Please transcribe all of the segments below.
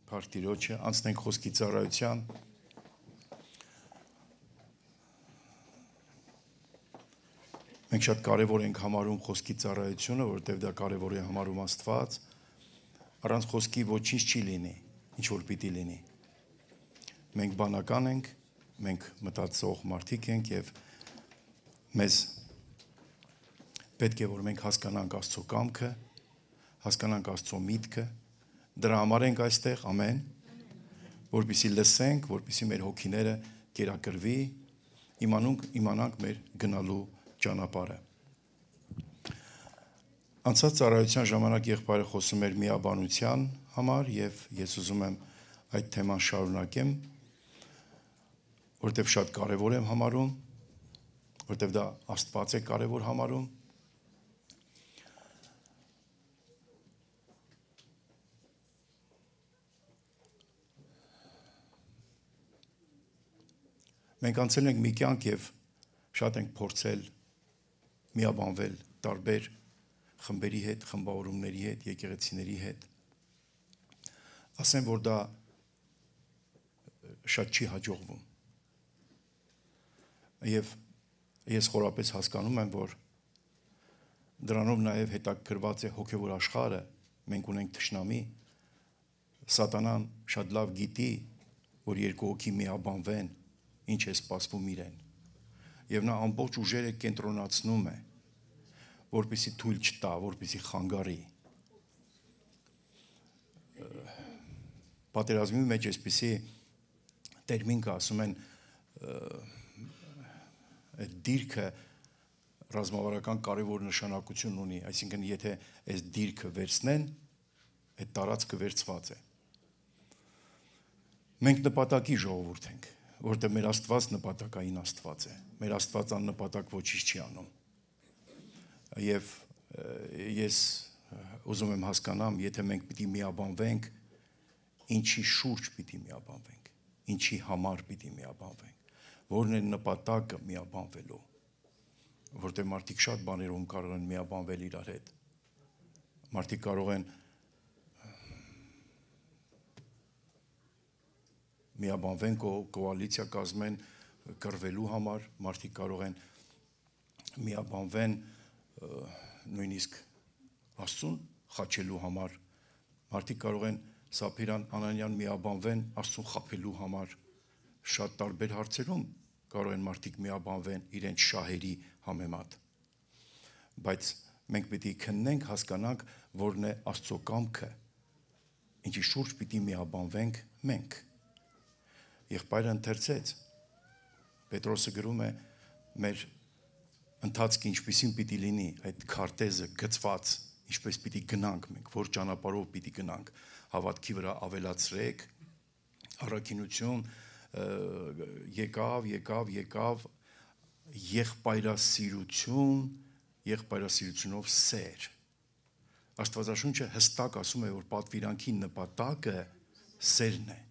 Փարթիրոջը անցնենք խոսքի ծառայության մենք շատ կարևոր ենք համարում խոսքի ծառայությունը, որովհետև դա կարևոր է համարում Աստված, առանց խոսքի ոչինչ չի լինի, ինչ որ պիտի լինի։ Մենք բանական ենք, մենք մտածող մարդիկ ենք եւ մեզ պետք է որ մենք հասկանանք Աստծո կամքը, հասկանանք Աստծո միտքը, դրա համար ենք այստեղ, ամեն, որպեսզի լսենք, որպեսզի մեր հոգիները կերակրվի, իմանանք մեր գնալու ճանապարհը։ Անցած ծառայության ժամանակ եղբայրը խոսում էր միաբանության համար եւ ես ուզում եմ այդ թեման շարունակեմ, որտեղ շատ կարևոր եմ համարում, որտեղ դա Աստված է կարևոր համարում։ Մենք անցել ենք մի կյանք եւ շատ ենք փորձել միաբանվել տարբեր խմբերի հետ, խմբավորումների հետ, եկեղեցիների հետ։ Ասեմ, որ դա շատ չի հաջողվում։ Եվ ես խորապես հասկանում եմ, որ դրանով նաև հետաքրված է հոգևոր աշխարհը, մենք ունենք թշնամի, սատանան շատ լավ գիտի, որ երկու հոգի միաբանվեն, ինչ է սպասվում իրեն։ Եվ նա ամբողջ ուժերը կենտրոնացնում է, որպեսզի թույլ չտա, որպեսզի խանգարի։ Պատերազմի մեջ այսպիսի տերմին կա, ասում են այդ դիրքը ռազմավարական կարևոր նշանակություն ունի, այսինքն եթե այս դիրքը վերցնեն, այդ տարածքը վերցված է։ Մենք նպատակի ժողովուրդ ենք, որտեղ մեր Աստված նպատակային Աստված է։ Մեր Աստված աննպատակ ոչինչ չի անում։ Եվ ես ուզում եմ հասկանամ, եթե մենք պիտի միաբանվենք, ինչի շուրջ պիտի միաբանվենք, ինչի համար պիտի միաբանվենք, որն է նպատակը միաբանվելու, որտեղ մարդիկ շատ բաներում կարող են միաբանվել իրար հետ։ Մարդիկ կարող են միաբանվեն կոալիցիա կազմեն կռվելու համար, մարդիկ կարող են միաբանվեն նույնիսկ Աստծուն խաչելու համար, մարդիկ կարող են Սափիրան Անանյան միաբանվեն Աստծուն խաբելու համար, շատ տարբեր հարցերում կարող են մարդիկ միաբանվեն իրենց շահերի համեմատ։ Բայց մենք պիտի քննենք, հասկանանք, որն է Աստծո կամքը, ինչի շուրջ պիտի միաբանվենք մենք։ Եղբայրը ընթերցեց, Պետրոսը գրում է մեր ընթացքը ինչպիսին պիտի լինի, այդ քարտեզը գծված, ինչպես պիտի գնանք մենք, որ ճանապարհով պիտի գնանք, հավատքի վրա ավելացրեք, առաքինություն, եկավ, եղբայրասիրությունով սեր։ Աստվածաշունչը հստակ ասում է, որ պատվիրանքի նպատակը սերն է։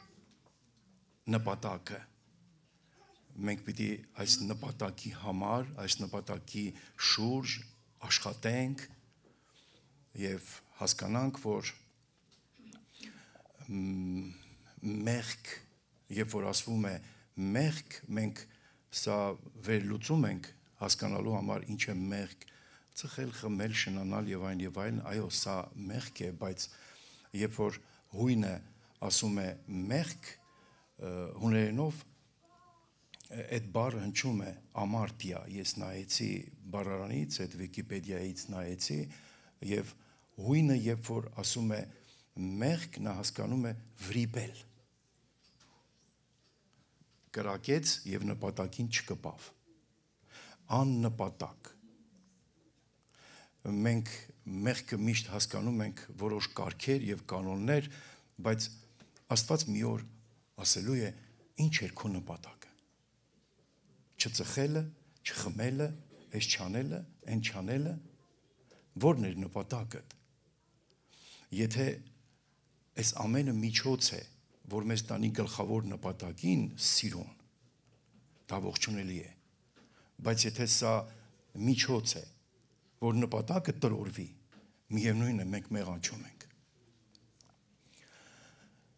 Նպատակը։ Մենք պիտի այս նպատակի համար, այս նպատակի շուրջ աշխատենք եւ հասկանանք, որ մեղք, երբ որ ասվում է մեղք, մենք սա վերլուծում ենք հասկանալու համար ինչ է մեղք, ծխել, խմել, շնանալ եւ այլն, այո, սա մեղք է, բայց երբ որ հույնը ասում է մեղք, հուներենով այդ բառը հնչում է ամարտիա, ես նայեցի բառարանից, այդ Վիկիպեդիայից նայեցի եւ հույնը երբ որ ասում է մեղք, նա հասկանում է վրիպել։ Կրակեց եւ նպատակին չկպավ։ Աննպատակ։ Մենք մեղքը միշտ հասկանում ենք որոշ կարգեր եւ կանոններ, բայց Աստված մի օր ասելու է ինչ էր քո նպատակը։ Չծխելը, չխմելը, այս չանելը, այն չանելը, որն էր նպատակը։ Եթե այս ամենը միջոց է, որ մեզ տանի գլխավոր նպատակին սիրուն, դա ողջունելի է։ Բայց եթե սա միջոց է, որ նպատակը տրորվի, միևնույն է մենք մեղանչում ենք։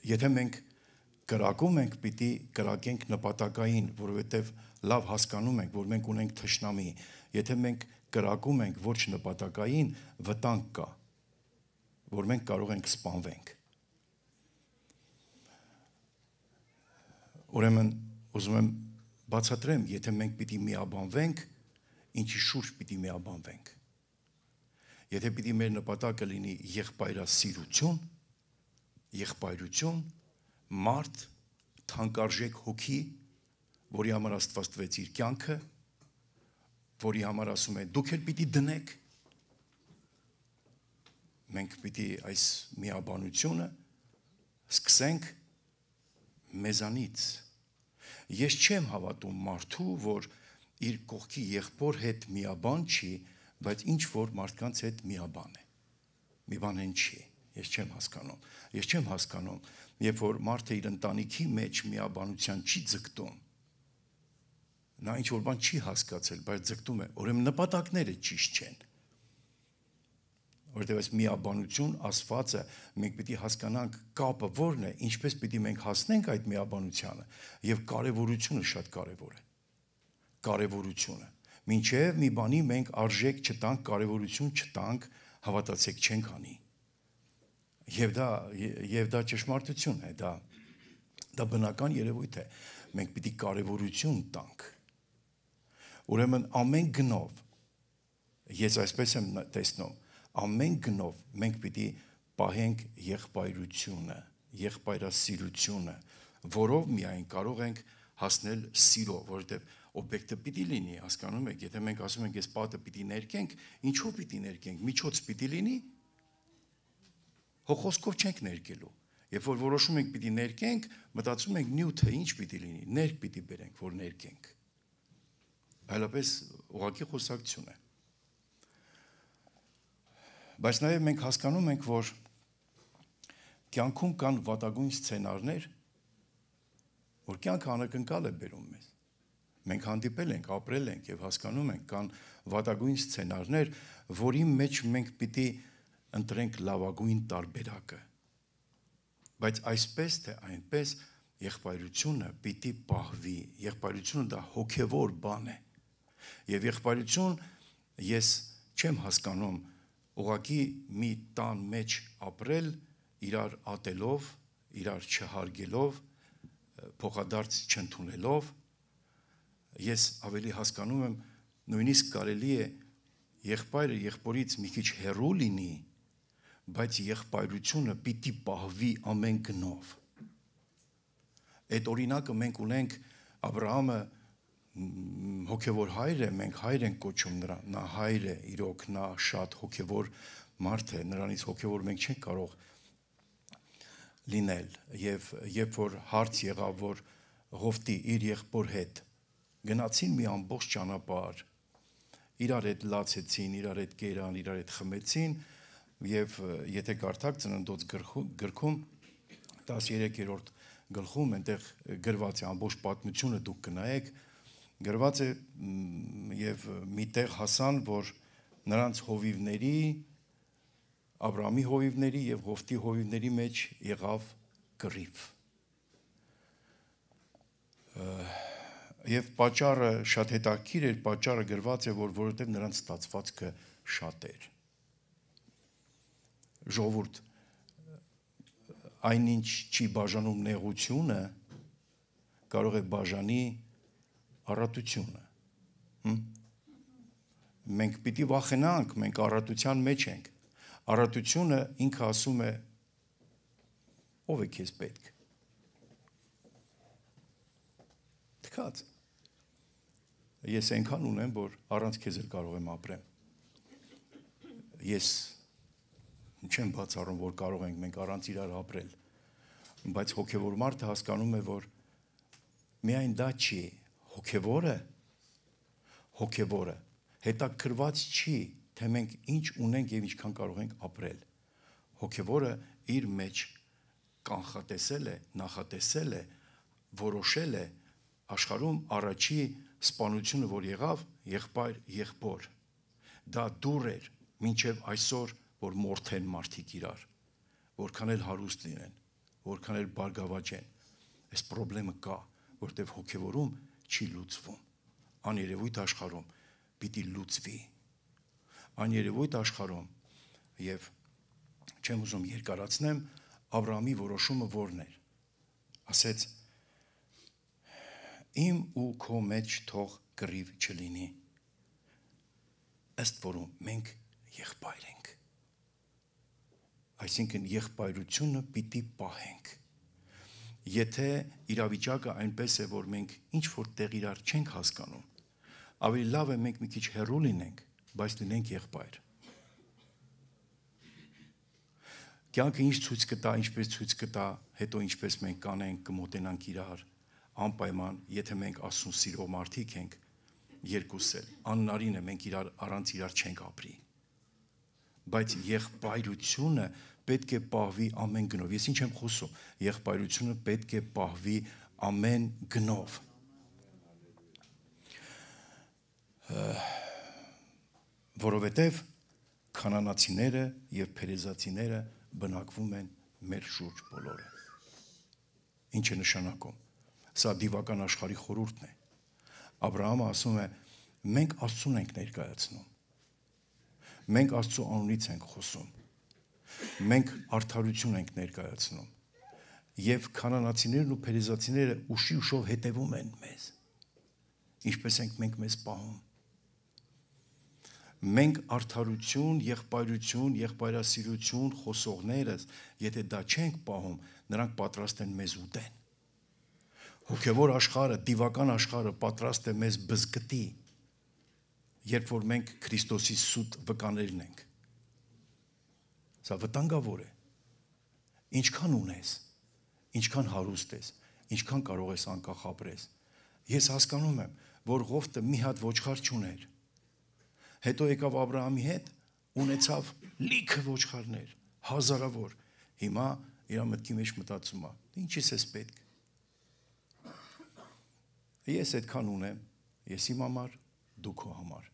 եթե մենք կրակում ենք, պիտի կրակենք նպատակային, որովհետև լավ հասկանում ենք, որ մենք ունենք թշնամի։ Եթե մենք կրակում ենք ոչ նպատակային, վտանգ կա, որ մենք կարող ենք սպանվենք։ Ուրեմն ուզում եմ բացատրեմ, եթե մենք պիտի միաբանվենք, ինչի շուրջ պիտի միաբանվենք։ Եթե պիտի մեր նպատակը լինի եղբայրություն, մարդ, թանկարժեք հոգի, որի համար Աստված տվեց իր կյանքը, որի համար ասում է դուք էլ պիտի դնեք, մենք պիտի այս միաբանությունը սկսենք մեզանից։ Ես չեմ հավատում մարդու, որ իր կողքի եղբոր հետ միաբան չի, բայց ինչ որ մարդկանց հետ միաբան է։ Մի բան են չի, ես չեմ հասկանում։ Ես չեմ հասկանում, երբ որ մարդը իր ընտանիքի մեջ միաբանության չի ձգտում, նա ինչ որ բան չի հասկացել, բայց ձգտում է, ուրեմն նպատակները ճիշտ չեն։ Որտեղ այս միաբանություն ասվածը մենք պիտի հասկանանք կապը որն է, ինչպես պիտի մենք հասնենք այդ միաբանությանը եւ կարեւորությունը շատ կարեւոր է։ Կարեւորությունը։ Մինչեւ մի բանի մենք արժեք չտանք, կարեւորություն չտանք, հավատացեք չենք անի։ Եվ դա ճշմարտություն է, դա բնական երևույթ է։ Մենք պիտի կարեւորություն տանք։ Ուրեմն ամեն գնով ես այսպես եմ տեսնում, ամեն գնով մենք պիտի պահենք եղբայրությունը, եղբայրասիրությունը, որով միայն կարող ենք հասնել սիրո, որովհետև օբյեկտը պիտի լինի, հասկանում եք, եթե մենք ասում ենք, ես պատը պիտի ներկենք, ինչով պիտի ներկենք, միջոց պիտի լինի, հո խոսքով չենք ներկելու, երբ որ որոշում ենք պիտի ներկենք, մտածում ենք նյութը ինչ պիտի լինի, ներք պիտի բերենք, որ ներկենք, այլապես ուղղակի խոսակցություն է։ Բայց նաև մենք հասկանում ենք, որ կյանքում կան վատագույն սցենարներ, որ կյանքը անակնկալ է բերում մեզ։ Մենք հանդիպել ենք, ապրել ենք եւ հասկանում ենք, կան վատագույն սցենարներ, որի մեջ մենք պիտի ընտրենք լավագույն տարբերակը։ Բայց այսպես թե այնպես եղբայրությունը պիտի պահվի։ Եղբայրությունը դա հոգևոր բան է։ Եվ եղբայրություն ես չեմ հասկանում ուղղակի մի տան մեջ ապրել, իրար ատելով, իրար չհարգելով, փոխադարձ չընդունելով, ես ավելի հասկանում եմ, նույնիսկ կարելի է եղբայրը եղբորից մի քիչ հեռու լինի, բայց եղբայրությունը պիտի պահվի ամեն գնով։ Այդ օրինակը մենք ունենք Աբրահամը հոգևոր հայր է, մենք հայր ենք կոչում նրան, նա հայր է, իրոք նա շատ հոգևոր մարդ է, նրանից հոգևոր մենք չենք կարող լինել, եւ երբ որ հարց եղավ, որ Ղովտի իր եղբոր հետ գնացին մի ամբողջ ճանապարհ, իրար հետ լացեցին, իրար հետ կերան, իրար հետ խմեցին, եւ եթե կարդաք Ծննդոց գրքում 13-րդ գլխում այնտեղ գրված է ամբողջ պատմությունը դուք կնայեք, գրված է եւ միտեղ հասան, որ նրանց հովիվների, Աբրահամի հովիվների եւ Ղովտի հովիվների մեջ եղավ կռիվ։ Եվ պատճառը շատ հետաքրքիր էր, պատճառը գրված է, որ որովհետեւ նրանց ստացվածքը շատ էր։ Ժողովուրդ, այնինչ չի բաժանում նեղությունը, կարող է բաժանի առատությունը։ Մենք պիտի վախենանք, մենք առատության մեջ ենք։ Առատությունը ինքը ասում է ով է քեզ պետք։ Թքած։ Ես այնքան ունեմ, որ առանց քեզ էլ կարող եմ ապրեմ։ Ես չեմ բացառում, որ կարող ենք մենք առանց իրար ապրել, բայց հոգևոր մարդը հասկանում է, որ միայն դա չի, հոգևորը հետաքրված չի, թե մենք ինչ ունենք եւ ինչքան կարող ենք ապրել։ Հոգևորը իր մեջ կանխատեսել է, նախատեսել է, որոշել է աշխարհում առաջի սպանությունը, որ եղավ, եղբոր։ Դա դուր էր մինչև այսօր, որ մորթեն մարդիկ իրար, որքան էլ հարուստ լինեն, որքան էլ բարգավաճ են, այս խնդրեմը կա, որտեղ հոգևորում չի լուծվում։ Աներևույթ աշխարհում պիտի լուծվի։ Աներևույթ աշխարհում եւ չեմ ուզում երկարացնեմ, Աբրահամի որոշումը որն էր։ Ասեց. Իմ ու քո մեջ թող կռիվ չլինի։ Ըստ որում մենք եղբայր ենք։ Այսինքն եղբայրությունը պիտի պահենք։ Եթե իրավիճակը այնպես է, որ մենք ինչ որ տեղ իրար չենք հասկանում, ավելի լավ է մենք մի քիչ հեռու լինենք, բայց լինենք եղբայր։ Կյանքը ինչ ցույց կտա, ինչպես ցույց կտա, հետո ինչպես մենք կանենք, կմոտենանք իրար, անպայման, եթե մենք Աստծուն սիրող մարդիկ ենք, երկուս էլ, աննարին է մենք իրար առանց իրար չենք ապրի։ Բայց եղբայրությունը պետք է պահվի ամեն գնով։ Ես ինչ եմ խոսում, եղբայրությունը պետք է պահվի ամեն գնով։ Որովհետև քանանացիները եւ փերեզացիները բնակվում են մեր շուրջ բոլորը։ Ինչ է նշանակում։ Սա դիվական աշխարհի խորհուրդն է։ Աբրահամը ասում է. մենք Աստծուն ենք ներկայացնում։ Մենք Աստծու անունից ենք խոսում։ Մենք արդարություն ենք ներկայացնում։ Եվ քանանացիներն ու փերեզացիները ուշի ուշով հետևում են մեզ։ Ինչպես ենք մենք մեզ պահում։ Մենք արդարություն, եղբայրություն, եղբայրասիրություն խոսողներս, եթե դա չենք պահում, նրանք պատրաստ են մեզ ուտեն։ Հոգևոր աշխարհը, դիվական աշխարհը պատրաստ է մեզ բզկտի, երբ որ մենք Քրիստոսի սուտ վկաներն ենք։ Սա վտանգավոր է։ Ինչքան ունես, ինչքան հարուստ ես, ինչքան կարող ես անկախ ապրես։ Ես հասկանում եմ, որ Ղովտը մի հատ ոչխար չուներ։ Հետո եկավ Աբրահամի հետ, ունեցավ լիքը ոչխարներ, հազարավոր։ Հիմա իր մտքի մեջ մտածում է. ինչի՞ս էս պետք։ Ես այդքան ունեմ, ես իմ համար, դու քո համար։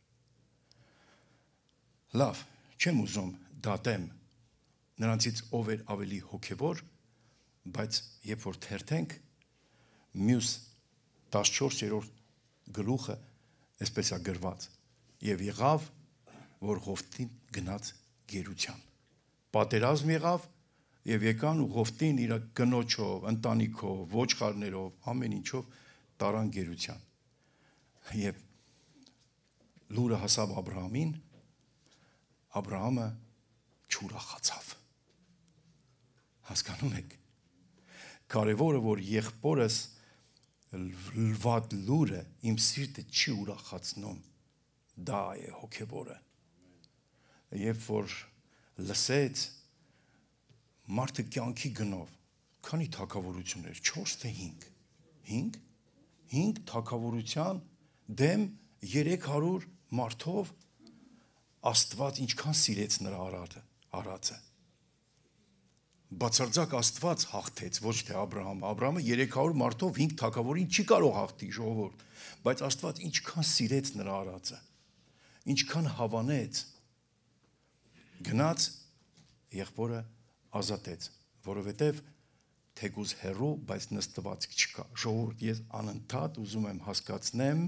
Լավ, չեմ ուզում դատեմ նրանցից ով էր ավելի հոգևոր, բայց երբ որ թերթենք, մյուս 14-րդ գլուխը այսպես է գրված. եւ եղավ, որ Ղովտին գնաց գերության։ Պատերազմ եղավ եւ եկան ու Ղովտին իր կնոջով, ընտանիքով, ոչխարներով, ամեն ինչով տարան գերության։ Եվ լուրը հասավ Աբրահամին, Աբրահամը չուրախացավ։ Հասկանում եք։ Կարևորը որ եղբորս լվատ լուրը իմ սիրտը չի ուրախացնում, դա է հոգևորը։ Երբ որ լսեց մարդը կյանքի գնով, քանի թագավորություններ, 4 թե 5, 5 թագավորության դեմ 300 մարդով Աստված ինչքան սիրեց նրա արածը։ Բացարձակ Աստված հաղթեց, ոչ թե Աբրահամը։ Աբրահամը 300 մարդով 5 թագավորին չի կարող հաղթի, ժողովուրդ, բայց Աստված ինչքան սիրեց նրա արածը, ինչքան հավանեց, գնաց եղբորը ազատեց, որովհետև թեկուզ հեռու, բայց նստվածք չկա։ Ժողովուրդ, ես անընդհատ ուզում եմ հասկացնեմ,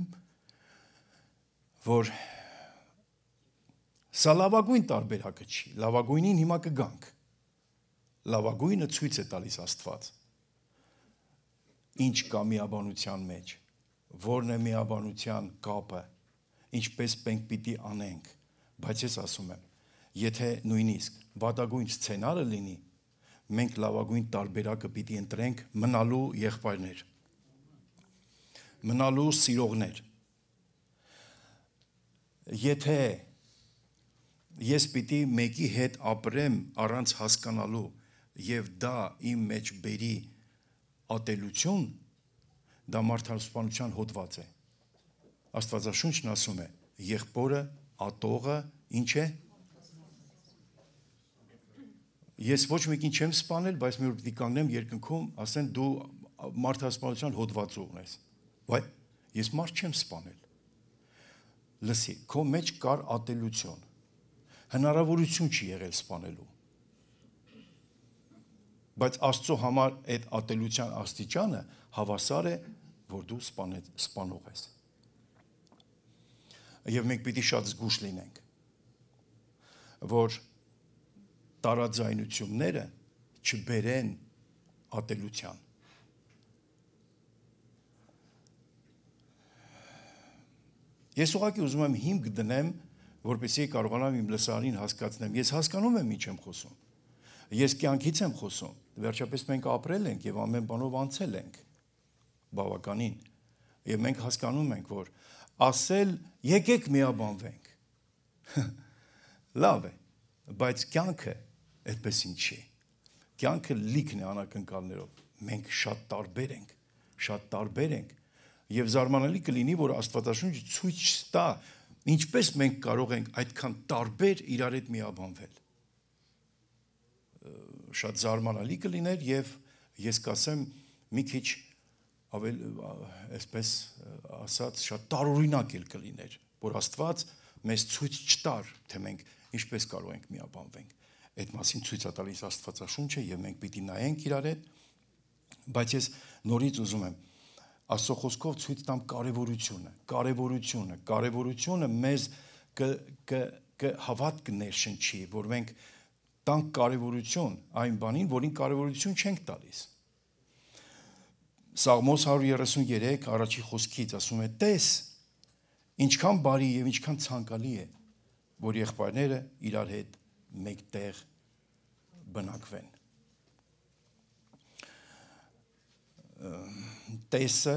որ սա լավագույն տարբերակը չի, լավագույնին հիմա կգանք։ Լավագույնը ցույց է տալիս Աստված։ Ինչ կա միաբանության մեջ, որն է միաբանության կապը, ինչպես մենք պիտի անենք, բայց ես ասում եմ, եթե նույնիսկ վատագույն սցենարը լինի, մենք լավագույն տարբերակը պիտի ընտրենք մնալու եղբայրներ, մնալու սիրողներ։ Եթե ես պիտի մեկի հետ ապրեմ առանց հասկանալու եւ դա իմ մեջ բերի ատելություն, դա մարդասպանության հոդված է։ Աստվածաշունչն ասում է, եղբորը, ատողը, ինչ է։ Ես ոչ մեկին չեմ սպանել, բայց մի օր պիտի կանգնեմ երկնքում, ասեն դու մարդասպանության հոդված ունես։ Վայ, ես մարդ չեմ սպանել։ Լսի, քո մեջ կար ատելություն։ Հնարավորություն չի եղել սպանելու։ Բայց Աստծո համար այդ ատելության աստիճանը հավասար է, որ դու սպանող ես։ Եվ մենք պիտի շատ զգուշ լինենք, որ տարաձայնությունները չբերեն ատելության։ Ես ուղղակի ուզում եմ հիմք դնեմ, որպեսզի կարողանամ իմ լսարին հասկացնեմ։ Ես հասկանում եմ ինչ եմ խոսում։ Ես կյանքից եմ խոսում։ Վերջապես մենք ապրել ենք եւ ամեն բանով անցել ենք բավականին։ Եվ մենք հասկանում ենք, որ ասել եկեք միաբանվենք։ Լավ է, բայց կյանքը այդպես չի։ Կյանքը լիքն է անակնկալներով։ Մենք շատ տարբեր ենք։ Եվ զարմանալի կլինի, որ Աստվածաշունչը ցույց տա, ինչպես մենք կարող ենք այդքան տարբեր իրար հետ միաբանվել։ Շատ զարմանալի կլիներ եւ ես կասեմ մի քիչ ավել այսպես ասած շատ տարօրինակ էլ կլիներ, որ Աստված մեզ ցույց չտար, թե մենք ինչպես կարող ենք միաբանվենք։ Այդ մասին ցույց է տալիս Աստվածաշունչը եւ մենք պիտի նայենք իրար հետ, բայց ես նորից ուզում եմ Աստծո խոսքով ցույց տամ կարևորությունը մեզ հավատք ներշնչի, որ մենք տանք կարևորություն այն բանին, որին կարևորություն չենք տալիս։ Սաղմոս 133 առաջի խոսքից ասում է. «Տես, ինչքան բարի եւ ինչքան ցանկալի է, որ եղբայրները իրար հետ մեկտեղ բնակվեն»։ Տեսը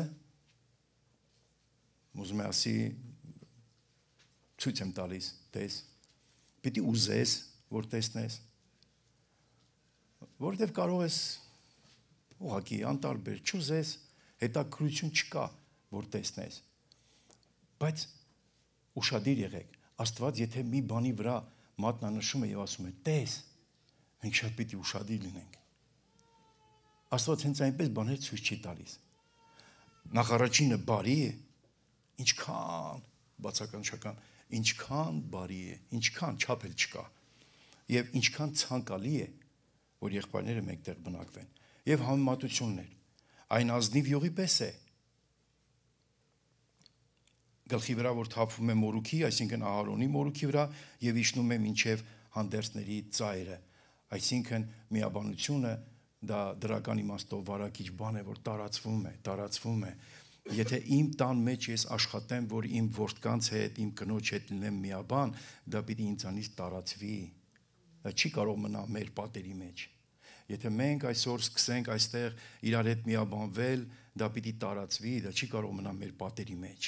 ուզում եմ ասի ցույց եմ տալիս տես պիտի ուզես որ տեսնես որովհետև կարող ես ուղղակի անտարբեր չուզես հետաքրություն չկա որ տեսնես բայց ուշադիր եղեք Աստված եթե մի բանի վրա մատնանշում է եւ ասում է տես մենք շատ պիտի ուշադիր լինենք Աստված հենց այնպես բաներ ցույց չի տալիս։ Նախ առաջինը բարի է, ինչքան բացականչական, ինչքան բարի է, ինչքան չափ էլ չկա։ Եվ ինչքան ցանկալի է, որ եղբայրները մեկտեղ բնակվեն։ Եվ համեմատություններ։ Այն ազնիվ յուղի պես է։ Գլխի վրա որ թափվում է մորուքի, այսինքն Ահարոնի մորուքի վրա եւ իջնում է մինչեւ հանդերձների ծայրը, այսինքն միաբանությունը դա դրական իմաստով վարակիչ բան է, որ տարածվում է։ Եթե իմ տան մեջ ես աշխատեմ, որ իմ որդկանց հետ, իմ կնոջ հետ լինեմ միաբան, դա պիտի ինձանից տարածվի։ Դա չի կարող մնալ մեր պատերի մեջ։ Եթե մենք այսօր սկսենք այստեղ իրար հետ միաբանվել, դա պիտի տարածվի, դա չի կարող մնալ մեր պատերի մեջ։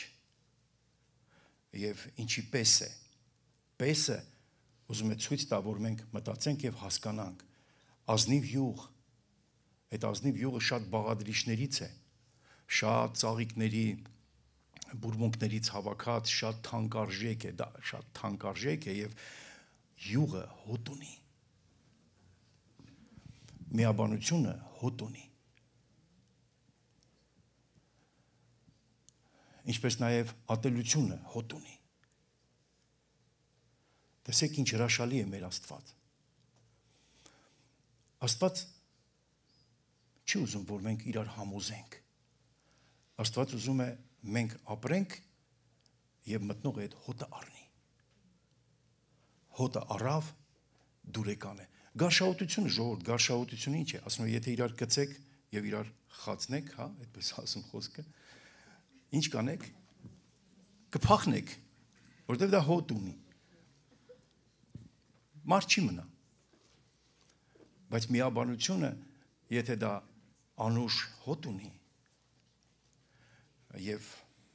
Եվ ինչի պես է։ Պեսը ուզում է ցույց տա, որ մենք մտածենք եւ հասկանանք։ Ազնիվ յուղ Այդ ազնիվ յուղը շատ բաղադրիչներից է, շատ ծաղիկների, բուրմունքներից հավաքած, շատ թանկարժեք է, դա շատ թանկարժեք է եւ յուղը հոտ ունի։ Միաբանությունը հոտ ունի։ Ինչպես նաեւ ատելությունը հոտ ունի։ Տեսեք ինչ հրաշալի է մեր Աստված։ Աստված չի ուզում, որ մենք իրար համոզենք։ Աստված ուզում է մենք ապրենք եւ մտնող այդ հոտը առնի։ Հոտը առավ դուրեկան է։ Գարշահոտությունը ժողովուրդ, գարշահոտությունը ինչ է։ Ասում է, եթե իրար կծեք եւ իրար խացնեք, հա, այդպես ասում խոսքը։ Ինչ կանեք։ Կփախնեք, որովհետեւ դա հոտ ունի։ Մարդ չի մնա։ Բայց միաբանությունը, եթե դա անուշ հոտ ունի եւ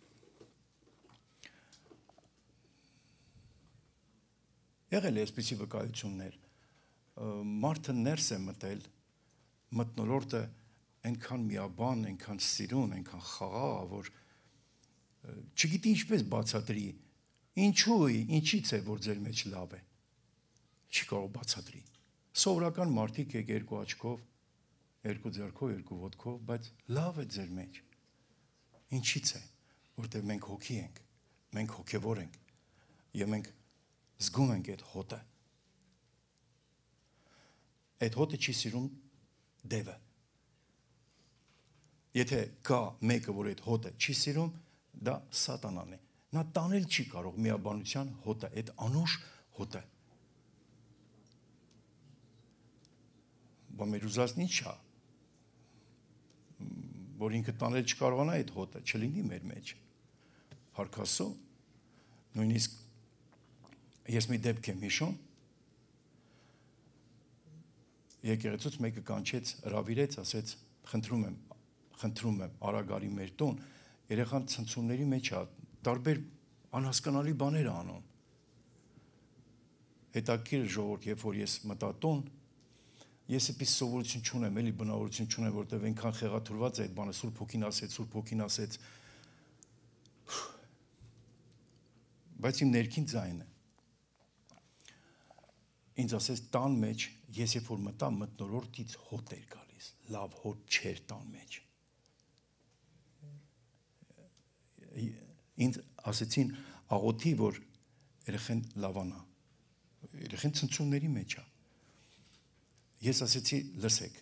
եղել է այսպիսի վկայություններ մարդը ներս է մտել մթնոլորտը այնքան միաբան, այնքան սիրուն, այնքան խաղաղ, որ չգիտի ինչպես բացատրի ինչից է որ ձեր մեջ լավ է չի կարող բացատրի սովորական մարդիկ եք երկու աչքով երկու ձեռքով, երկու ոտքով, բայց լավ է ձեր մեջ։ Ինչից է, որտեղ մենք հոգի ենք, մենք հոգևոր ենք, եւ մենք զգում ենք այդ հոտը։ Այդ հոտը չի սիրում դևը։ Եթե կա մեկը, որ այդ հոտը չի սիրում, դա սատանան է։ Նա տանել չի կարող միաբանության հոտը, այդ անուշ հոտը։ Բա մեր ուզածն ինչ է, որ ինքը տանել չկարողանա այդ հոտը, չլինի մեր մեջ։ Փառք Աստծո, նույնիսկ ես մի դեպք եմ հիշում, եկեղեցուց մեկը կանչեց, հրավիրեց, ասեց, խնդրում եմ, արագ արի մեր տուն, երեխան ցնցումների մեջ է, տարբեր անհասկանալի բաներ է անում։ Հետաքրքիր ժողովուրդ, երբ որ ես մտա տուն, ես էպես սովորություն չունեմ, էլի բնավորություն չունեմ, որտեղ այնքան խեղաթուրված է այդ բանը, Սուրբ Հոգին ասեց, բայց իմ ներքին ձայնը ինձ ասեց տան մեջ, ես երբ որ մտա, մթնոլորտից հոտ էր գալիս, լավ հոտ չէր տան մեջ։ Ինձ ասեցին աղոթի, որ երեխեն լավանա, երեխեն ցնցումների մեջ է։ Ես ասեցի, լսեք,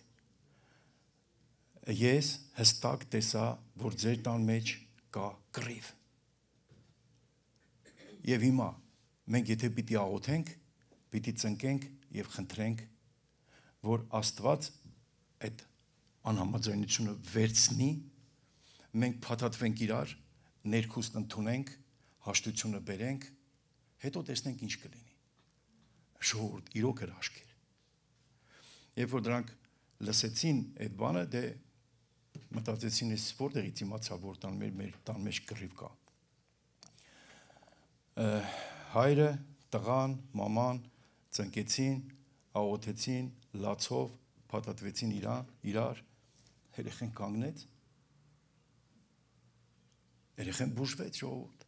ես հստակ տեսա, որ ձեր տան մեջ կա կռիվ։ Եվ հիմա մենք եթե պիտի աղոթենք, պիտի ծնկենք եւ խնդրենք, որ Աստված այդ անհամաձայնությունը վերցնի, մենք փաթաթվենք իրար, ներքուստ ընդունենք, հաշտությունը բերենք, հետո տեսնենք ինչ կլինի։ Ժողովուրդ, իրոք հրաշք էր։ Երբ որ դրանք լսեցին այդ բանը, դե մտածեցին, ես որտեղից իմացա, որ մեր տան մեջ կռիվ կա։ Հայրը, տղան, մաման ծնկեցին, աղոթեցին, լացով, փաթաթվեցին իրար, երեխեն կանգնեց, երեխեն բուժվեց ժողովուրդ։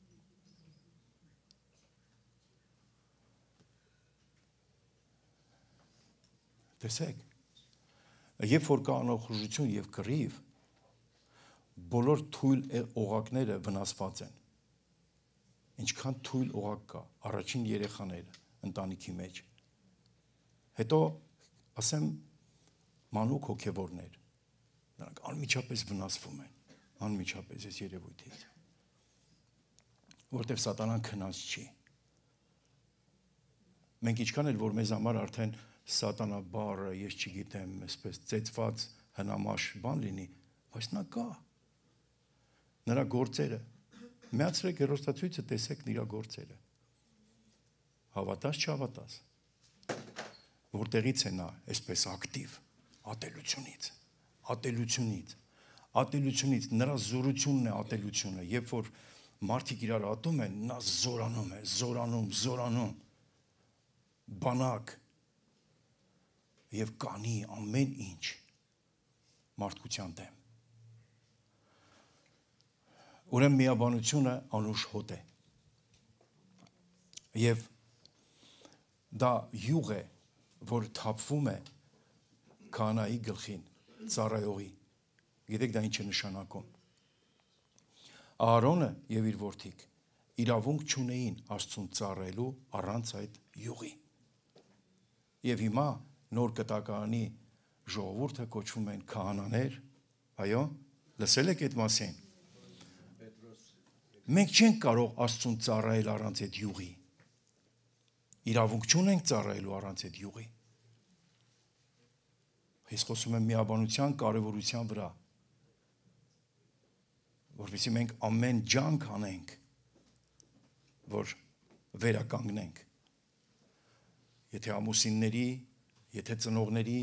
Տեսեք, երբ որ կա անախուժություն եւ կռիվ, բոլոր թույլ օղակները վնասված են։ Ինչքան թույլ օղակ կա, առաջին երեխաները ընտանիքի մեջ։ Հետո, ասեմ, մանուկ հոգևորներ, նրանք անմիջապես վնասվում են, անմիջապես այս երևույթից, որտև սատանան քնած չի։ Մենք ինչքան էլ, որ մեզ համար արդեն սատանա բառը, ես չգիտեմ, այսպես ծեծված հնամաշ բան լինի, բայց նա կա, նրա գործերը, միացրեք հեռուստացույցը, տեսեք նրա գործերը։ Հավատաս, չհավատաս։ Որտեղից է նա այսպես ակտիվ, ատելությունից, նրա զորությունն է ատելությունը, երբ որ մարդիկ իրար ատում են, նա զորանում է, զորանում, բանակ եւ կանի ամեն ինչ մարդկության դեմ։ Ուրեմն միաբանությունը անուշ հոտ է։ Եվ դա յուղ է, որ թափվում է քահանայի գլխին, ծառայողի։ Գիտեք դա ինչ է նշանակում։ Ահարոնը եւ իր որդիկ իրավունք չունեին Աստծուն ծառայելու առանց այդ յուղի։ Եվ հիմա նոր կտակարանի ժողովուրդը կոչվում են քահանաներ, այո, լսել եք այդ մասին։ Մենք չենք կարող Աստծուն ծառայել առանց այդ յուղի։ Իրավունք չունենք ծառայելու առանց այդ յուղի։ Ես խոսում եմ միաբանության կարևորության վրա, որովհետեւ մենք ամեն ջանք անենք, որ վերականգնենք։ Եթե ամուսինների, եթե ծնողների,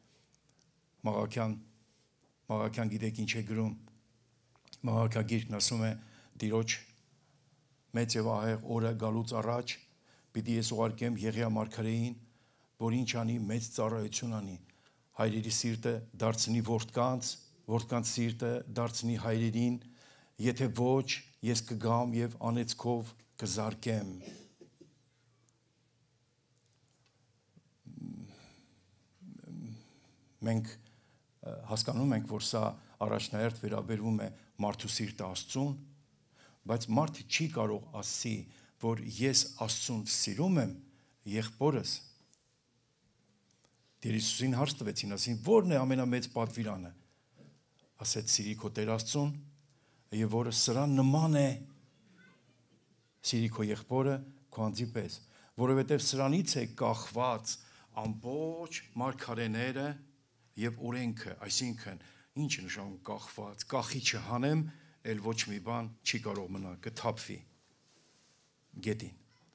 Մաղաքյան գիտեք ինչ է գրում, Մաղաքագիրքն ասում է, Տիրոջ մեծ եւ ահեղ օրը գալուց առաջ պիտի ես ուղարկեմ Եղիա մարգարեին, որ ինչ անի, մեծ ծառայություն անի, հայրերի սիրտը դարձնի որդկանց, որդկանց սիրտը դարձնի հայրերին, եթե ոչ, ես կգամ եւ անեծքով կզարկեմ։ Մենք հասկանում ենք, որ սա առաջնահերթ վերաբերվում է մարդու սիրտը Աստծուն, բայց մարդը չի կարող ասի, որ ես Աստծուն սիրում եմ եղբորս, Տեր Հիսուսին հարց տվեցին, ասին, ո՞րն է ամենամեծ պատվիրանը։ Ասեց, սիրի քո Տեր Աստծուն, եւ որը սրան նման է, սիրի քո եղբորը քո անձի պես, որովհետեւ սրանից է կախված ամբողջ մարգարեները եւ օրենքը, այսինքն ինչ է նշանակում կախված, կախի չհանեմ, ել ոչ մի բան չի կարող մնալ, կթափվի գետին։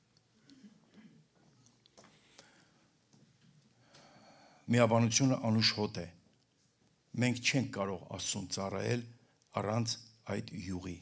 Միաբանությունը անուշհոտ է։ Մենք չենք կարող Աստծուն ծառայել առանց այդ յուղի։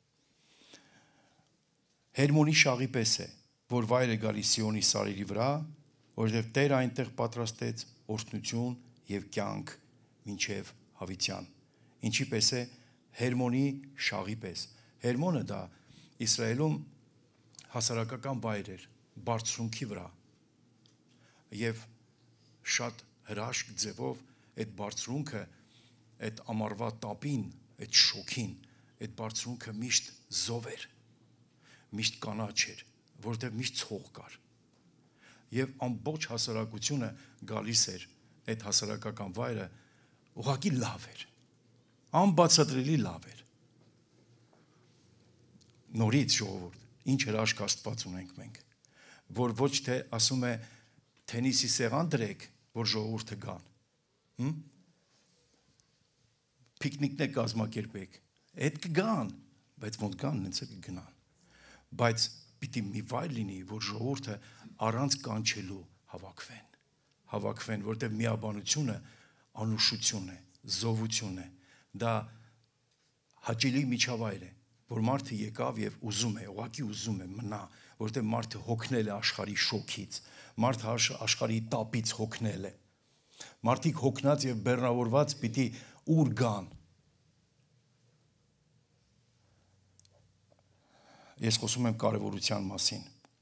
Հերմոնի շաղի պես է, որ վայր է գալիս Սիոնի սարերի վրա, որովհետև Տերը այնտեղ պատրաստեց օրհնություն եւ կյանք մինչև հավիտյան։ Ինչի պես է Հերմոնի շաղի պես։ Հերմոնը դա Իսրայելում հասարակական վայր էր, բարձրունքի վրա։ Եվ շատ հրաշք ձևով այդ բարձրունքը, այդ ամառվա տապին, այդ շոքին, այդ բարձրունքը միշտ զով էր, միշտ կանաչ էր, որտեղ միշտ ցող կար։ Եվ ամբողջ հասարակությունը գալիս էր այդ հասարակական վայրը, ուղղակի լավ էր, անբացատրելի լավ էր։ Նորից ժողովուրդ, ինչ հրաշք Աստված ունենք մենք, որ ոչ թե ասում է թենիսի սեղան դրեք, որ ժողովուրդը գան։ Պիկնիկներ կազմակերպեք, այդ կգան, բայց ոնց գան, նենց է կգնան։ Բայց պիտի մի վայր լինի, որ ժողովուրդը առանց կանչելու հավաքվեն, որտեղ միաբանությունը անուշություն է, զովություն է, դա հաճելի միջավայր է, որ մարդը եկավ եւ ուզում է, ուղղակի ուզում է մնա, որտեղ մարդը հոգնել է աշխարհի շոքից, մարդը աշխարհի տապից հոգնել է։ Մարդիկ հոգնած եւ բեռնավորված պիտի ուր գան։ Ես խոսում եմ կարևորության մասին։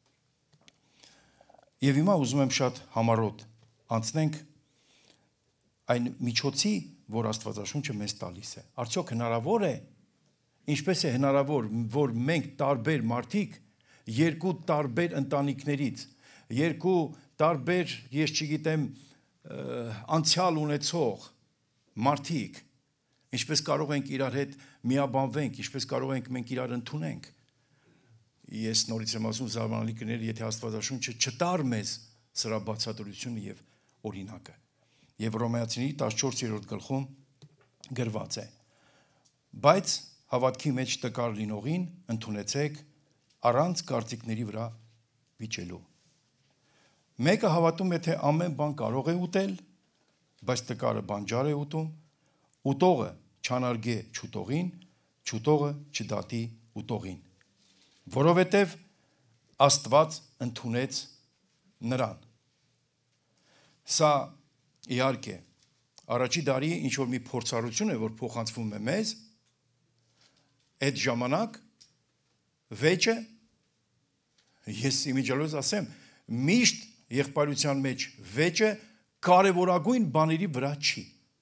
Եվ հիմա ուզում եմ շատ համառոտ անցնենք այն միջոցի, որ Աստվածաշունչը մեզ տալիս է։ Արդյոք հնարավոր է, ինչպես է հնարավոր, որ մենք տարբեր մարդիկ, երկու տարբեր ընտանիքներից, երկու տարբեր, ես չգիտեմ, անցյալ ունեցող մարդիկ, ինչպես կարող ենք իրար հետ միաբանվենք, ինչպես կարող ենք մենք իրար ընդունենք։ Ես նորից եմ ասում զարմանալի կներ, եթե Աստվածաշունչը չտար մեզ սրա բացատրությունը եւ օրինակը։ Եվ Հռոմեացիների 14-րդ գլխում գրված է. բայց հավատքի մեջ տկար լինողին ընդունեցեք առանց կարծիքների վրա վիճելու։ Մեկը հավատում է, թե ամեն բան կարող է ուտել, բայց տկարը բանջար է ուտում, ուտողը չանարգե չուտողին, չուտողը չդատի ուտողին, որովհետև Աստված ընդունեց նրան։ Սա իհարկե առաջի դարի ինչ որ մի փորձառություն է, որ փոխանցվում է մեզ, այդ ժամանակ վեճը, ես իմիջիալոց ասեմ, միշտ եղբայրության մեջ վեճը կարևորագույն բաների վրա չի։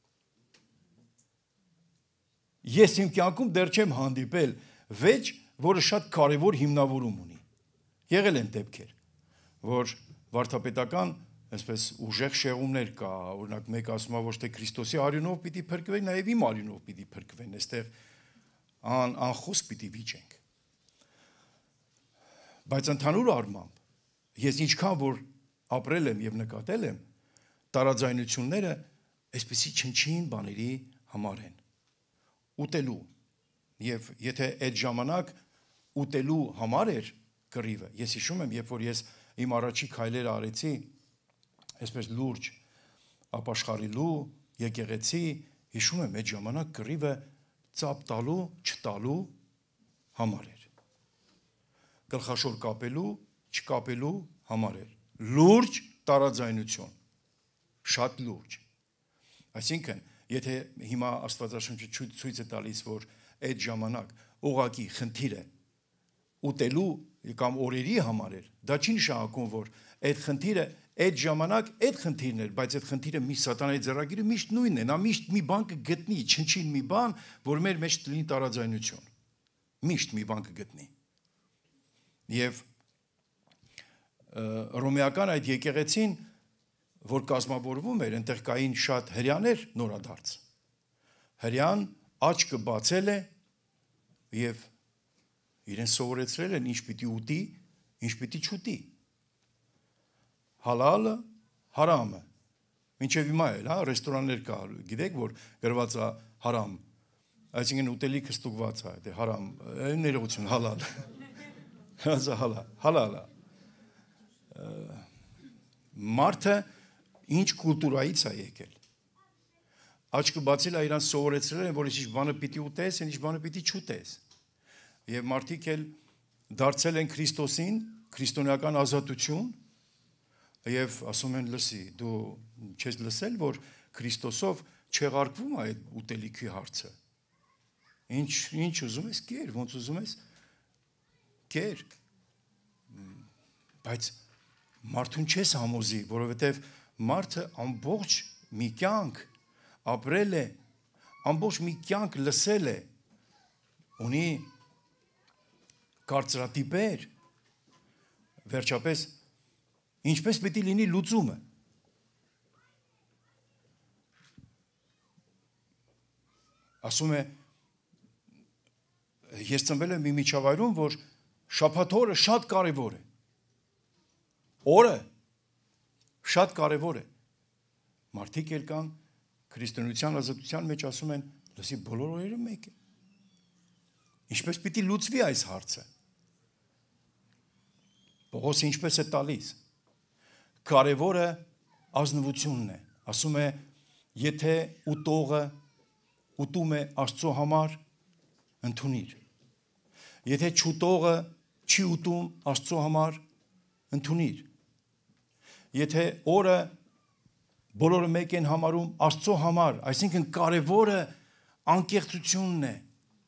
Ես իմ կյանքում դեռ չեմ հանդիպել վեճ, որը շատ կարևոր հիմնավորում ունի։ Եղել են դեպքեր, որ վարդապետական այսպես ուժեղ շեղումներ կա, օրինակ մեկ ասում է ոչ թե Քրիստոսի արյունով պիտի փրկվեն, նաև իմ արյունով պիտի փրկվեն, այստեղ անխոս պիտի վիճենք։ Բայց ընդհանուր առմամբ, ես ինչքան որ ապրել եմ եւ նկատել եմ, տարաձայնությունները այսպեսի չնչին բաների համար են։ Ուտելու եւ եթե այդ ժամանակ ուտելու համար էր կռիվը, ես հիշում եմ, երբ որ ես իմ առաջի քայլերը արեցի, այսպես լուրջ ապաշխարելու, եկեղեցի, հիշում եմ այդ ժամանակ կռիվը ծափ տալու, չտալու համար էր։ Գլխաշոր կապելու, չկապելու համար էր։ Լուրջ տարաձայնություն, շատ լուրջ։ Այսինքն, եթե հիմա Աստվածաշունչը ցույց է տալիս, որ այդ ժամանակ ուղղակի խնդիրը ուտելու կամ օրերի համար էր, դա չի նշանակում, որ այդ խնդիրը այդ ժամանակ այդ խնդիրն էր, բայց այդ խնդիրը մի սատանայի ձեռագիրը միշտ նույնն է, նա միշտ մի բան կգտնի, չնչին մի բան, որ մեր մեջ լինի տարաձայնություն։ Միշտ մի բան կգտնի։ Եվ հռոմեական այդ եկեղեցին որ կազմավորվում էր, այնտեղ կային շատ հрьяաներ նորադարձ։ Հрьяան աչքը բացել է եւ իրեն սովորեցրել են ինչ պիտի ուտի, ինչ պիտի չուտի։ Հալալը, հարամը։ Մինչև հիմա էլ, հա, ռեստորաններ կա, գիտեք, որ գրված է հարամ։ Այսինքն ուտելիքը ստուգված է, դե հարամ, ներողություն, հալալ։ Հալալը։ Մարդը ինչ կուլտուրայից է եկել։ Աչքը բացել է իրան սովորեցրել են, որ ինչ բանը պիտի ուտես, ինչ բանը պիտի չուտես։ Եվ մարդիկ էլ դարձել են Քրիստոսին, քրիստոնեական ազատություն, եւ ասում են լսի, դու չես լսել, որ Քրիստոսով չեղարկվում է այդ ուտելիքի հարցը։ Ինչ ուզում ես կեր, ոնց ուզում ես կեր։ Բայց մարդուն չես համոզի, որովհետեւ մարդը ամբողջ մի կյանք ապրել է, ամբողջ մի կյանք լսել է, ունի կարծրատիպեր, վերջապես ինչպես պիտի լինի լուծումը։ Ասում է, ես ծնվել եմ մի միջավայրում, որ շաբաթ օրը շատ կարևոր է։ Օրը շատ կարևոր է։ Մարդիկ էլ կան քրիստոնեության ազատության մեջ ասում են, լսի բոլոր օրերը մեկ է։ Ինչպես պիտի լուծվի այս հարցը։ Պողոսը ինչպես է տալիս։ Կարևորը ազնվությունն է։ Ասում է, եթե ուտողը ուտում է Աստծո համար, ընդունիր։ Եթե չուտողը չի ուտում Աստծո համար, ընդունիր։ Եթե օրը բոլորը մեկ են համարում Աստծո համար, այսինքն կարևորը անկեղծությունն է։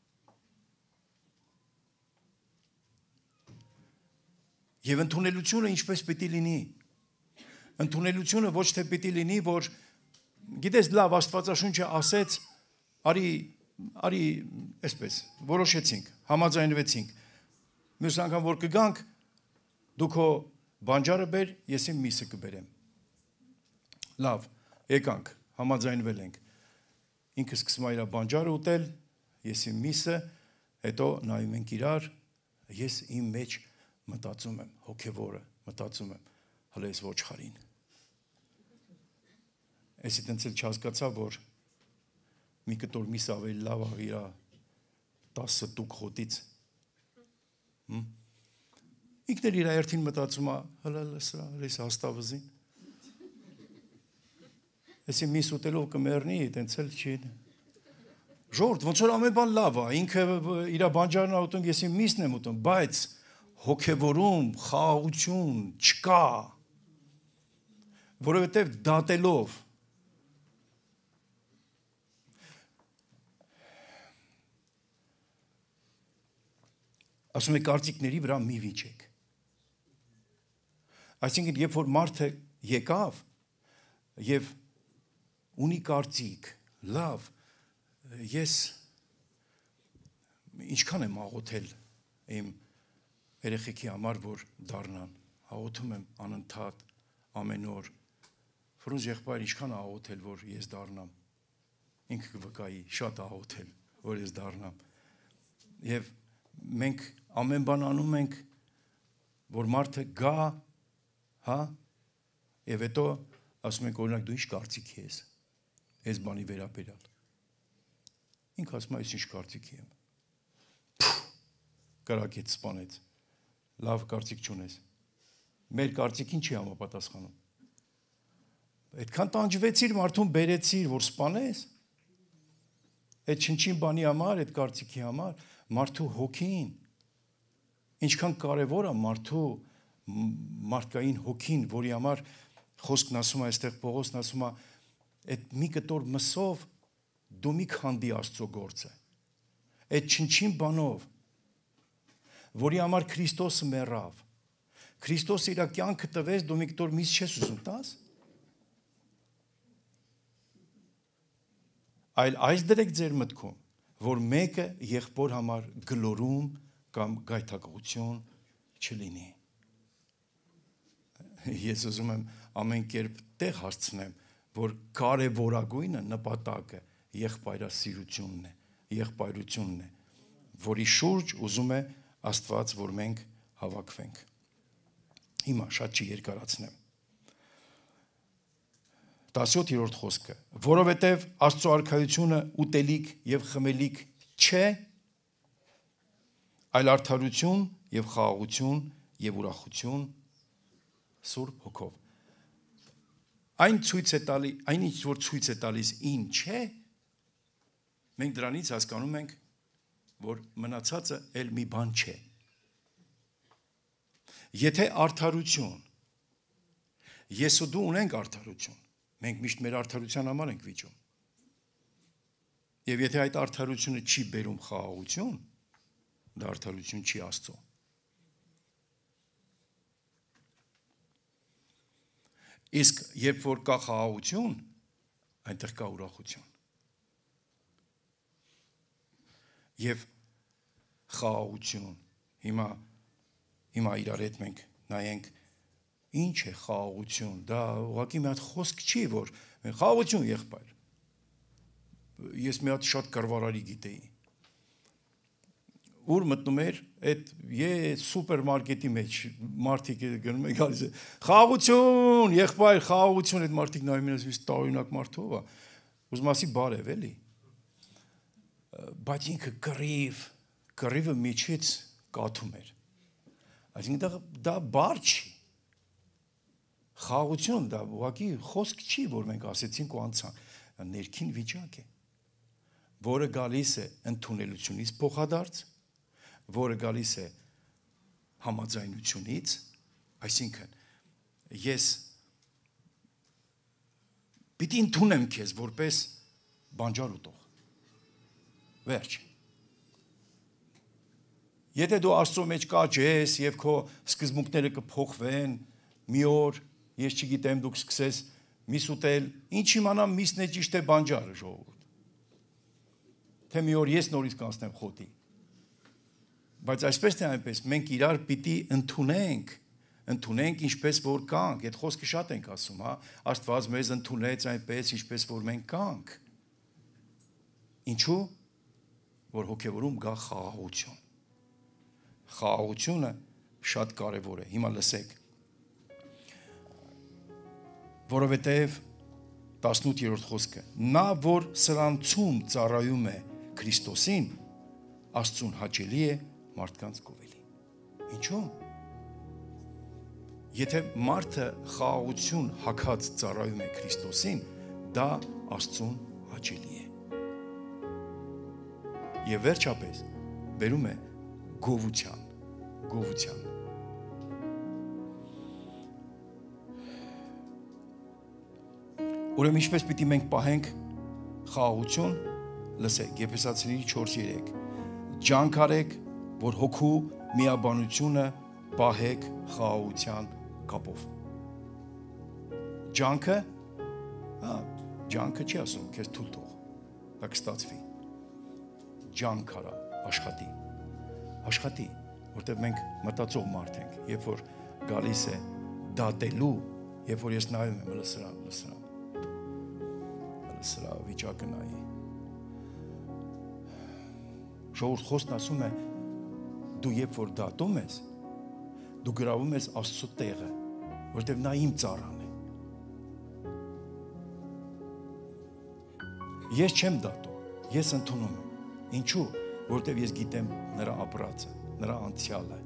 Եվ ընդունելությունը ինչպես պիտի լինի։ Ընդունելությունը ոչ թե պիտի լինի, որ գիտես լավ Աստվածաշունչը ասեց, արի այսպես, որոշեցինք, համաձայնվեցինք։ Մյուս անգամ որ կգանք, դու քո բանջարը բեր, ես իմ միսը կբերեմ։ Լավ, եկանք, համաձայնվել ենք։ Ինքը սկսում է իր բանջարը ուտել, ես իմ միսը, հետո նայում ենք իրար, ես իմ մեջ մտածում եմ, հոգևորը, մտածում եմ, հələ ես ոչխարին։ Էսի տենց էլ չհասկացա, որ մի կտոր միս ավելի լավ է իր 10 տուկ խոտից։ Ինքն էլ իր երթին մտածում է, հələ սրա, ես հաստավզին։ Էսի միս ուտելով կմեռնի, տենց էլ չի։ Ժողովուրդ, ոնց որ ամեն բան լավ է, ինքը իր բանջարն է ուտում, ես իմ միսն եմ ուտում, բայց հոգևորում, խաղաղություն չկա, որովհետև դատելով ասում է կարծիքների վրա մի վիճեք։ Այսինքն, երբ որ մարդը եկավ եւ ունի կարծիք, լավ, ես ինչքան եմ աղոթել իմ երեխեքի համար, որ դառնան, աղոթում եմ անընդհատ, ամեն օր, Ֆրունզ եղբայր ինչքան աղոթել, որ ես դառնամ, ինքը կվկայի, շատ աղոթել, որ ես դառնամ, եւ մենք ամեն բան անում ենք, որ մարդը գա, հա, եւ հետո ասում ենք օրինակ դու ինչ կարծիքի ես, այս բանի վերաբերյալ։ Ինքը ասում է, ես ինչ կարծիքի եմ։ Կրակեց, սպանեց։ Լավ կարծիք չունես։ Մեր կարծիքին չի համապատասխանում։ Այդքան տանջվեցիր, մարդուն բերեցիր, որ սպանես։ Այդ չնչին բանի համար, այդ կարծիքի համար, մարդու հոգին, ինչքան կարևոր է մարդկային հոգին, որի համար խոսքն ասում է, այստեղ Պողոսն ասում է, այդ մի կտոր մսով դու մի քանդի Աստծո գործը։ Այդ չնչին բանով, որի համար Քրիստոսը մեռավ։ Քրիստոսը իր կյանքը տվեց, դու մի կտոր միս չես ուզում տաս։ Այլ այս դրեք ձեր մտքում, որ մեկը եղբոր համար գլորում կամ գայթակղություն չլինի։ Ես ուզում եմ ամեն կերպ տեղ հասցնեմ, որ կարևորագույնը նպատակը եղբայրասիրությունն է, եղբայրությունն է, որի շուրջ ուզում է Աստված, որ մենք հավաքվենք։ Հիմա շատ չի երկարացնեմ։ 17-րդ խոսքը, որովհետև Աստծո արքայությունը ուտելիք եւ խմելիք չէ, այլ արդարություն եւ խաղաղություն եւ ուրախություն Սուրբ Հոգով։ Այն ցույց է տալի, այն ինչ որ ցույց է տալիս ինչ է, մենք դրանից հասկանում ենք, որ մնացածը էլ մի բան չէ։ Եթե արդարություն, ես ու դու ունենք արդարություն, մենք միշտ մեր արդարության համար ենք վիճում։ Եվ եթե այդ արդարությունը չի բերում խաղաղություն, դա արդարություն չի Աստծո։ Իսկ երբ որ կա խաղաղություն, այնտեղ կա ուրախություն։ Եվ խաղաղություն, հիմա իրար հետ մենք նայենք, ինչ է խաղաղություն, դա ուղղակի մի հատ խոսք չի, որ խաղաղություն եղբայր։ Ես մի հատ շատ կռվարարի գիտեի։ Ուր մտնում էր այդ սուպերմարկետի մեջ մարդիկ գնում են գալիս է խաղաղություն, եղբայր, խաղաղություն, այդ մարդիկ նայում են ասում տարօրինակ մարդով է։ Ուզում ասի բարև էլի։ Բայց ինքը կռիվը միջից կաթում էր։ Այսինքն դա բառ չի։ Խաղաղություն դա ուղղակի խոսք չի, որ մենք ասեցինք ու անցանք, ներքին վիճակ է, որը գալիս է ընդունելությունից փոխադարձ, որը գալիս է համաձայնությունից, այսինքն ես պիտի ընդունեմ քեզ որպես բանջար ուտող։ Վերջ։ Եթե դու Աստծո մեջ կաճես եւ քո սկզբունքները կփոխվեն, մի օր ես չգիտեմ դուք սկսես միս ուտել, ինչ իմանամ միսն է ճիշտ է բանջարը ժողովուրդ։ Թե մի օր ես նորից կանցնեմ խոտի։ Բայց այսպես թե այնպես մենք իրար պիտի ընդունենք ինչպես որ կանք, այդ խոսքը շատ ենք ասում, հա, Աստված մեզ ընդունեց այնպես ինչպես որ մենք կանք։ Ինչու՞, որ հոգևորում գա խաղաղություն։ Խաղաղությունը շատ կարևոր է։ Հիմա լսեք։ Որովհետև 18-րդ խոսքը, նա որ սրանցում ծառայում է Քրիստոսին, Աստծուն հաճելի է մարդկանց կովելի։ Ինչու՞։ Եթե մարդը խաղաղություն հագած ծառայում է Քրիստոսին, դա Աստծուն հաճելի է։ Եվ վերջապես բերում է գովության։ Ուրեմն ինչպես պիտի մենք պահենք խաղաղություն, լսեք, Եփեսացիների 4:3, ջանք արեք, որ հոգու միաբանությունը պահեք խաղաղության կապով։ Ջանքը, ջանքը չի ասում, քեզ թույլ տող, դա կստացվի։ Ջանք արա, աշխատի, որտեղ մենք մտածող մարդ ենք, երբ որ գալիս է դատելու, երբ որ ես նայում եմ լսրա վիճակը նայի։ Ժողովուրդ խոսքն ասում է, դու երբ որ դատում ես, դու գրավում ես Աստծո տեղը, որտեղ նա իմ ծառան է։ Ես չեմ դատում, ես ընդունում եմ։ Ինչու՞, որտեղ ես գիտեմ նրա ապրածը, նրա անցյալը։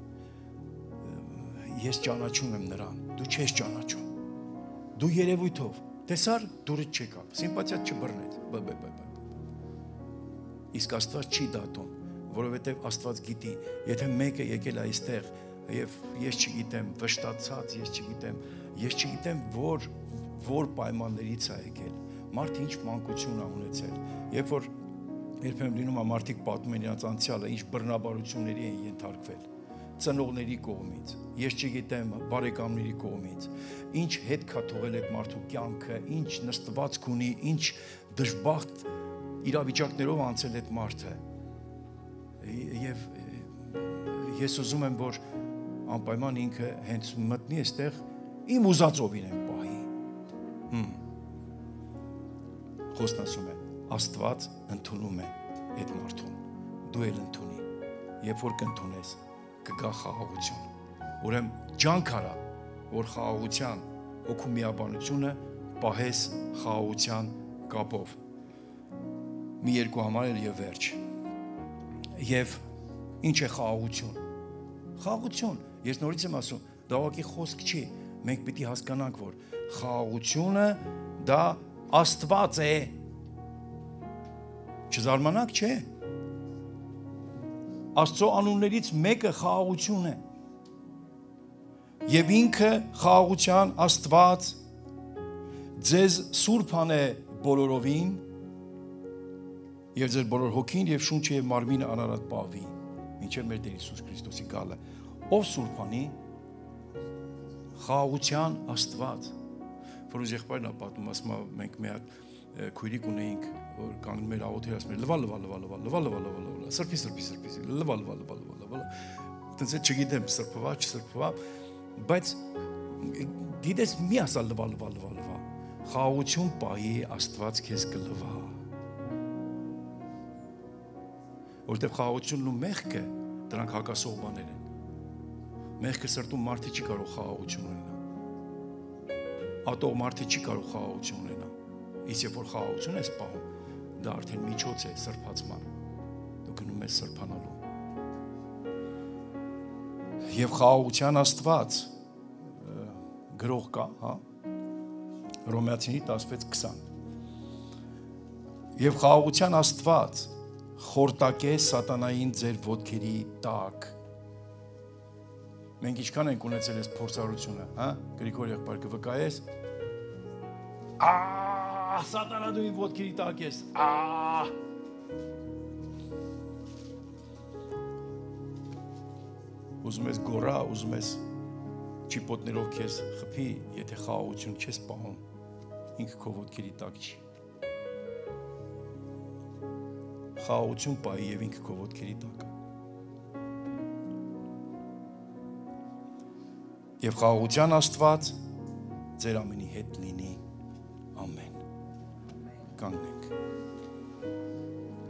Ես ճանաչում եմ նրան, դու չես ճանաչում։ Դու երևույթով, տեսար, դուրը չեկավ, սիմպաթիա չբռնեց։ Իսկ Աստված չի դատում, որովհետև Աստված գիտի, եթե մեկը եկել է այստեղ եւ ես չգիտեմ, վշտացած, ես չգիտեմ որ պայմաններից է եկել, մարդը ինչ մանկություն է ունեցել, երբ որ երբեմն լինում է մարդիկ պատմում են իրենց անցյալը, ինչ բռնաբարությունների են ենթարկվել, ծնողների կողմից, ես չգիտեմ, բարեկամների կողմից, ինչ հետ կա թողել այդ մարդու կյանքը, ինչ նստվածք ունի, ինչ դժբախտ իրավիճակներով անցել այդ մարդը։ Եվ ես ուզում եմ, որ անպայման ինքը հենց մտնի այստեղ իմ ուզածով իրեն պահի։ Խոստն ասում է, Աստված ընդունում է այդ մարդուն, դու էլ ընդունի, երբ որ կընդունես, կգա խաղաղություն, ուրեմն ջանք արա, որ խաղաղության հոգու միաբանությունը պահես խաղաղության կապով, մի երկու համար էլ և վերջ, և ինչ է խաղաղություն, խաղաղություն, ես նորից եմ ասում, դա ուղղակի խոսք չի, մենք պիտի հասկանանք, որ խաղաղությունը դա Աստված է, չզարմանաք, չէ, Աստծո անուններից մեկը խաղաղություն է, և ինքը խաղաղության Աստված ձեզ սուրբան է բոլորովին, և ձեր բոլոր հոգին և շունչը և մարմինը անարատ պահվի, մինչև մեր Տեր Հիսուս Քրիստոսի գալը, ով սուրբանի, խաղաղության Աստված, որ ուզ եղբայրն է պատում, ասում մենք մի հատ քույրիկ ունեինք, որ կանգնում էր աղոթեր, ասում էր լվա, սրբի, լվա, տենց է չգիտեմ սրբվա, չսրբվա, բայց գիտես մի ասա լվա, խաղաղություն պահի Աստված քեզ կլվա, որտեղ խաղաղությունն ու մեղքը դրանք հակասող բաներ են, մեղքը սրտում մարդը չի կարող խաղաղություն ունենա, ատող մարդը չի կարող խաղաղություն ունենա, իսկ երբ որ խաղաղություն ես պահում, դա արդեն միջոց է սրբացման, դու գնում ես սրբանալու, և խաղաղության Աստված գրող կա, Հռոմեացիների 16:20, և խաղաղության Աստված խորտակե սատանային ձեր ոտքերի տակ, մենք ինչքան ենք ունեցել ես փորձառությունը, Գրիգոր եղբայր կվկայես, սատանա դու իմ ոտքերի տակ ես, ուզում ես գորա, ուզում ես չիպոտներով քեզ խփի, եթե խաղաղություն չես պահում, ինքը քո ոտքերի տակ չի, խաղաղություն պահի և ինքը քո ոտքերի տակ, և խաղաղության Աստված ձեր ամենի հետ լինի, ամեն, կանգնենք,